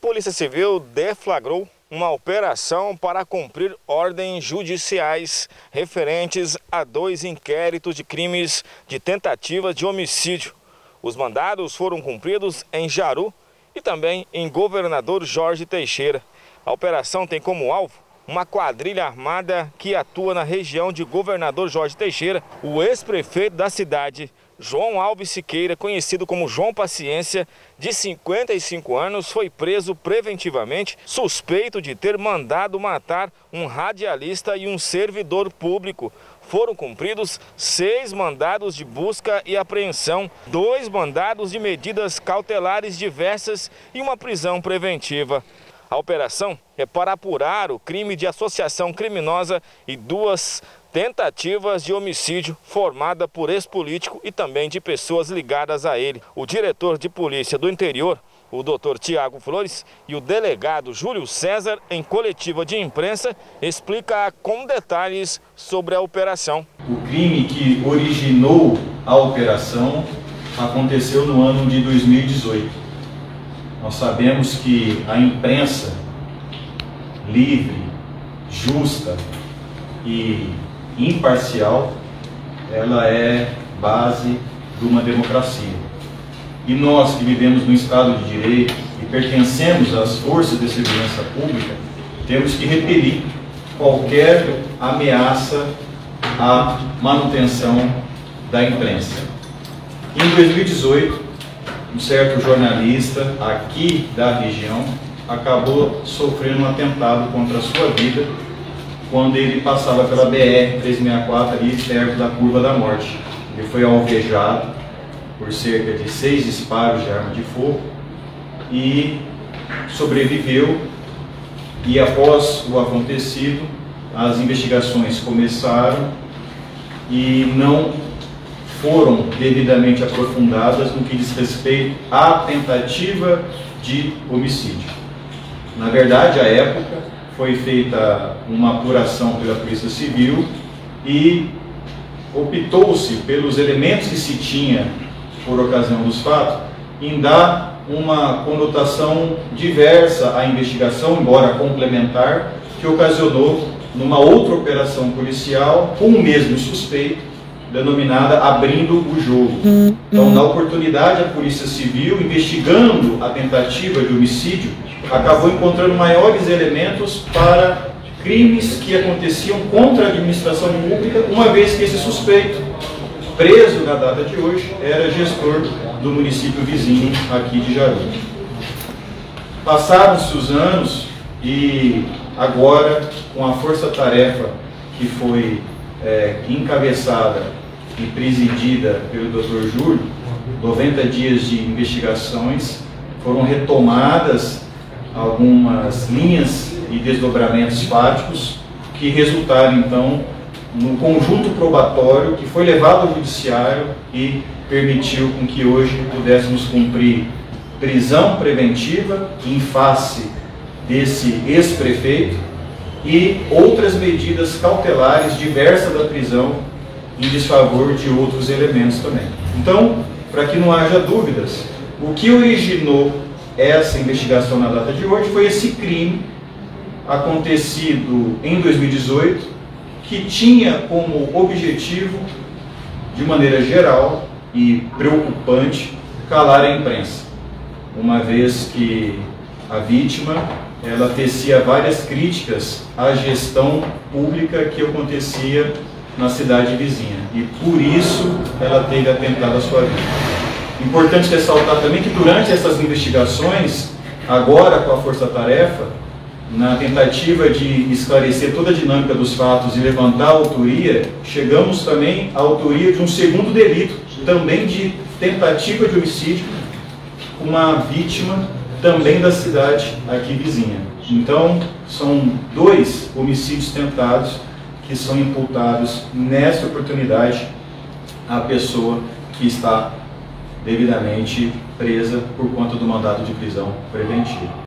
Polícia Civil deflagrou uma operação para cumprir ordens judiciais referentes a 2 inquéritos de crimes de tentativa de homicídio. Os mandados foram cumpridos em Jaru e também em Governador Jorge Teixeira. A operação tem como alvo uma quadrilha armada que atua na região de Governador Jorge Teixeira. O ex-prefeito da cidade, João Alves Siqueira, conhecido como João Paciência, de 55 anos, foi preso preventivamente, suspeito de ter mandado matar um radialista e um servidor público. Foram cumpridos 6 mandados de busca e apreensão, 2 mandados de medidas cautelares diversas e uma prisão preventiva. A operação é para apurar o crime de associação criminosa e 2 tentativas de homicídio formada por ex-político e também de pessoas ligadas a ele. O diretor de polícia do interior, o Dr. Tiago Flores, e o delegado Júlio César, em coletiva de imprensa, explica com detalhes sobre a operação. O crime que originou a operação aconteceu no ano de 2018. Nós sabemos que a imprensa livre, justa e imparcial, ela é base de uma democracia. E nós que vivemos no Estado de Direito e pertencemos às forças de segurança pública, temos que repelir qualquer ameaça à manutenção da imprensa. Em 2018, um certo jornalista aqui da região acabou sofrendo um atentado contra a sua vida quando ele passava pela BR-364 ali perto da Curva da Morte. Ele foi alvejado por cerca de 6 disparos de arma de fogo e sobreviveu. E após o acontecido, as investigações começaram e não foram devidamente aprofundadas no que diz respeito à tentativa de homicídio. Na verdade, à época, foi feita uma apuração pela Polícia Civil e optou-se pelos elementos que se tinha por ocasião dos fatos em dar uma conotação diversa à investigação, embora complementar, que ocasionou numa outra operação policial com o mesmo suspeito, denominada Abrindo o Jogo. Então, na oportunidade, a Polícia Civil, investigando a tentativa de homicídio, acabou encontrando maiores elementos para crimes que aconteciam contra a administração pública, uma vez que esse suspeito, preso na data de hoje, era gestor do município vizinho aqui de Jaru. Passaram-se os anos e agora, com a força-tarefa que foi encabeçada e presidida pelo Dr. Júlio, 90 dias de investigações, foram retomadas algumas linhas e desdobramentos fáticos que resultaram então no conjunto probatório que foi levado ao judiciário e permitiu com que hoje pudéssemos cumprir prisão preventiva em face desse ex-prefeito e outras medidas cautelares diversas da prisão em desfavor de outros elementos também. Então, para que não haja dúvidas, o que originou essa investigação na data de hoje foi esse crime acontecido em 2018, que tinha como objetivo, de maneira geral e preocupante, calar a imprensa, uma vez que a vítima ela tecia várias críticas à gestão pública que acontecia na cidade vizinha, e por isso ela teve atentado à sua vida. Importante ressaltar também que durante essas investigações, agora com a força-tarefa, na tentativa de esclarecer toda a dinâmica dos fatos e levantar a autoria, chegamos também à autoria de um segundo delito, também de tentativa de homicídio, uma vítima também da cidade aqui vizinha. Então, são 2 homicídios tentados que são imputados nesta oportunidade à pessoa que está devidamente presa por conta do mandado de prisão preventiva.